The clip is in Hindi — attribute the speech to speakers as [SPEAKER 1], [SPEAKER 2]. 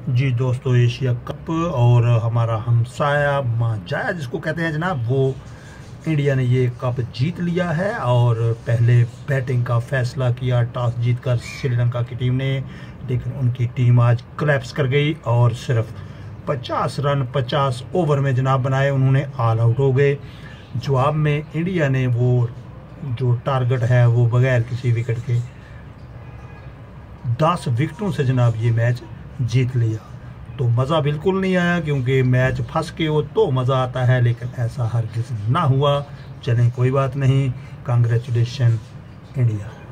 [SPEAKER 1] जी दोस्तों, एशिया कप और हमारा हमसाया मांझाया जिसको कहते हैं जनाब, वो इंडिया ने ये कप जीत लिया है। और पहले बैटिंग का फैसला किया टॉस जीतकर श्रीलंका की टीम ने, लेकिन उनकी टीम आज कोलैप्स कर गई और सिर्फ 50 रन 50 ओवर में जनाब बनाए, उन्होंने ऑल आउट हो गए। जवाब में इंडिया ने वो जो टारगेट है वो बगैर किसी विकेट के 10 विकेटों से जनाब ये मैच जीत लिया। तो मज़ा बिल्कुल नहीं आया, क्योंकि मैच फंस के हो तो मज़ा आता है, लेकिन ऐसा हरगिज़ ना हुआ। चलें कोई बात नहीं, कांग्रेचुलेशन इंडिया।